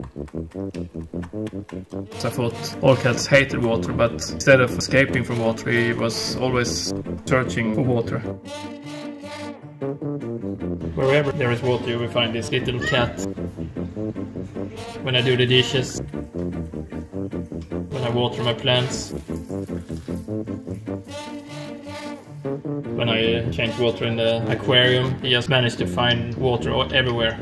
So I thought all cats hated water, but instead of escaping from water, he was always searching for water. Wherever there is water, you will find this little cat. When I do the dishes, when I water my plants, when I change water in the aquarium, he just managed to find water everywhere.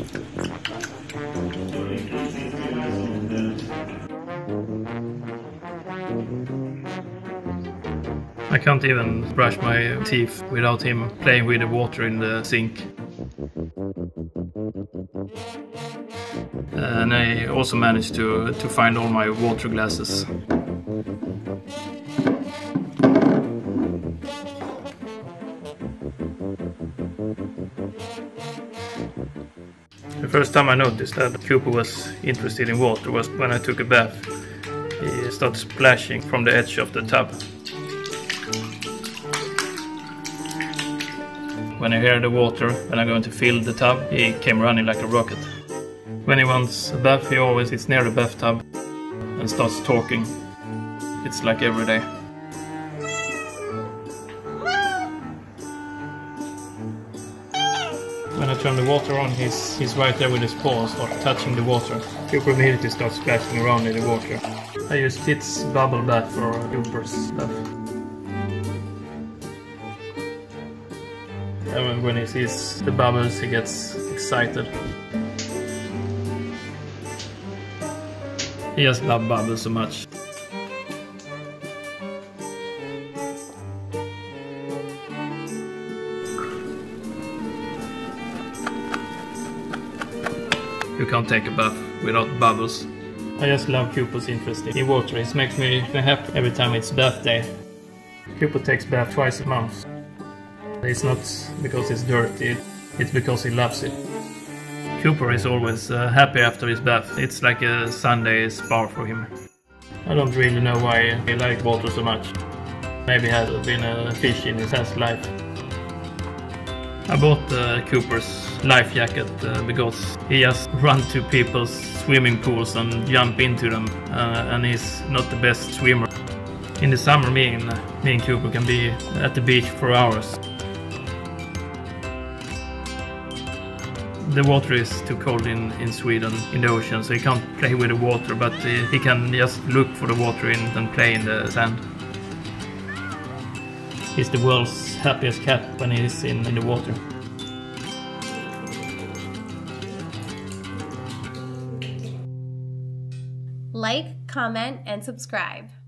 I can't even brush my teeth without him playing with the water in the sink. And I also managed to find all my water glasses. The first time I noticed that Cooper was interested in water was when I took a bath. He started splashing from the edge of the tub. When I hear the water, when I'm going to fill the tub, he came running like a rocket. When he wants a bath, he always sits near the bathtub and starts talking. It's like every day. When I turn the water on, he's right there with his paws, start touching the water. Cooper immediately starts splashing around in the water. I use Kit's bubble bath for Cooper's bath. And when he sees the bubbles, he gets excited. He just loves bubbles so much. You can't take a bath without bubbles. I just love Cooper's interest in water. It makes me happy every time it's bath day. Cooper takes bath twice a month. It's not because it's dirty, it's because he loves it. Cooper is always happy after his bath. It's like a Sunday spa for him. I don't really know why he likes water so much. Maybe he has been a fish in his past life. I bought Cooper's life jacket because he just runs to people's swimming pools and jump into them, and he's not the best swimmer. In the summer, me and Cooper can be at the beach for hours. The water is too cold in Sweden, in the ocean, so he can't play with the water, but he can just look for the water and play in the sand. He's the world's happiest cat when he's in the water. Like, comment, and subscribe.